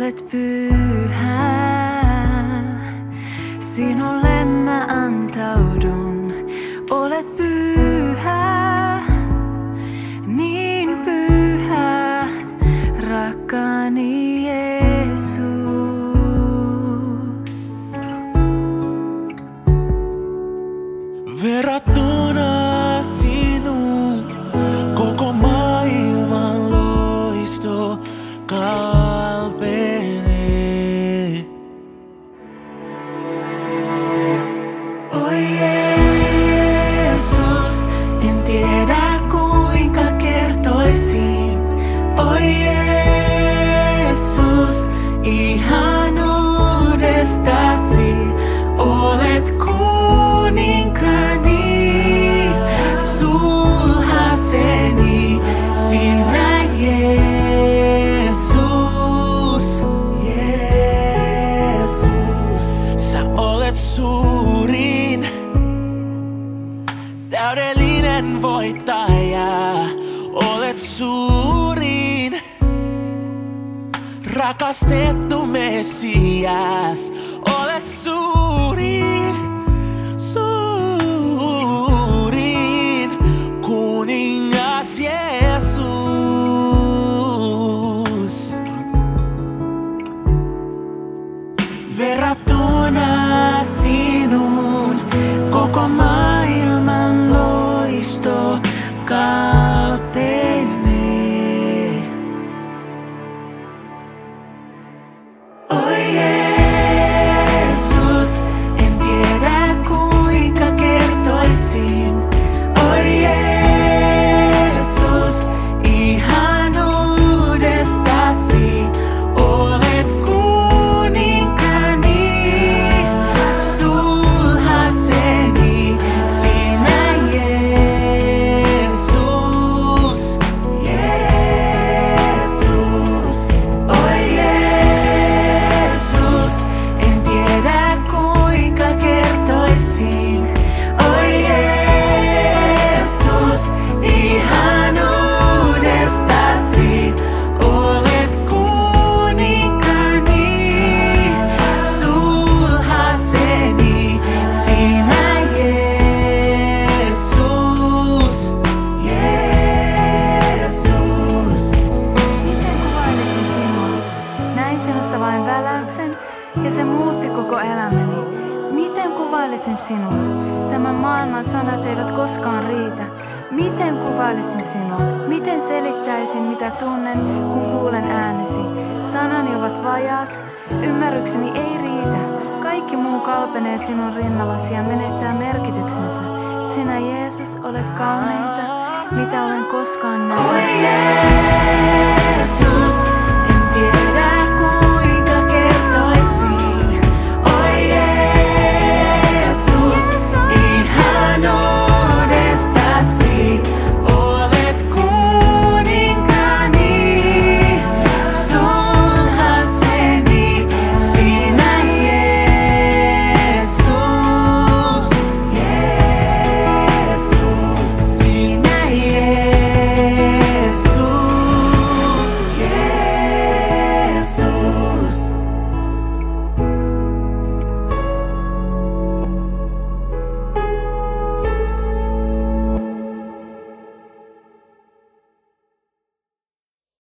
olet pyhä. Sinulle mä antaudun. Olet pyhä, niin pyhä, rakkaani Jeesus. Verrattuna sinuun koko maailman loisto kalpenee. Oi Jeesus, en tiedä kuinka kertoisin. Oi Jeesus, ihanuudestasi olet kuninkaani, sulhaseni sinä Jeesus. Jeesus, Sä olet suurin, täydellinen voittaja. Olet suurin, rakastettu Messias. Olet suurin, suurin, kuningas Jeesus. verrattuna sinuun koko maailman loisto kalpenee. Oi Jeesus, en tiedä kuinka kertoisin. Oi Jeesus, ihanuudestasi olet kuninkaani, sulhaseni sinä Jeesus. Jeesus, oi Jeesus, en tiedä kuinka kertoisin. Oi Jeesus, ihanuudestasi olet kuninkaani, sulhaseni sinä Jeesus. Jeesus. Miten kuvailisin sinua? Näin sinusta vain väläyksen ja se muutti koko elämäni. Miten kuvailisin sinua? Tämän maailman sanat eivät koskaan riitä. Miten kuvailisin sinua? Miten selittäisin mitä tunnen, kun kuulen äänesi? Sanani ovat vajaat, ymmärrykseni ei riitä. Kaikki muu kalpenee sinun rinnallasi ja menettää merkityksensä. Sinä Jeesus olet kauneinta, mitä olen koskaan nähnyt.